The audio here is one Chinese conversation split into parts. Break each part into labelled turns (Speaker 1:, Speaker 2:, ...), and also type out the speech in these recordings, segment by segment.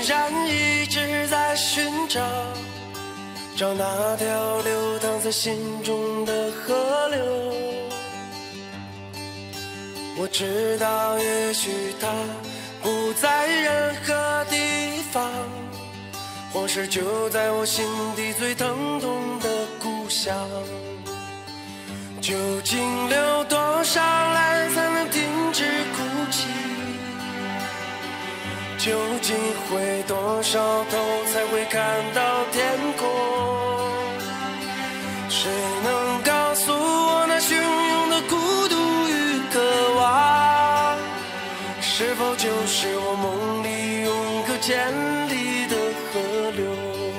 Speaker 1: 然一直在寻找，找那条流淌在心中的河流。我知道也许它不在任何地方，或是就在我心底最疼痛的故乡。究竟流多少泪才能停止哭泣？究竟回多少头才会看到天空？谁能告诉我那汹涌的孤独与渴望，是否就是我梦里永隔千里的河流？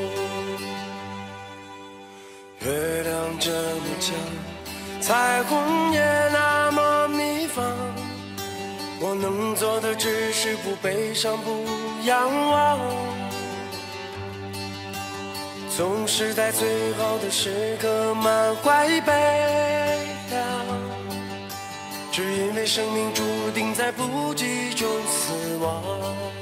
Speaker 1: 月亮这么强，彩虹也那么迷放，我能做的只是不悲伤，不仰望，总是在最好的时刻满怀悲凉，只因为生命注定在不羁中死亡。